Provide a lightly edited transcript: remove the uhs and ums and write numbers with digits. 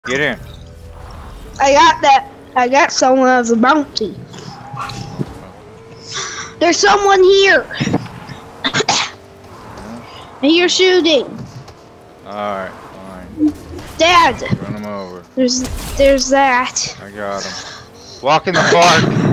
Get in. I got that. I got someone as a bounty. There's someone here. And you're shooting. Alright, fine. Dad. Run him over. There's that. I got him. Walk in the park.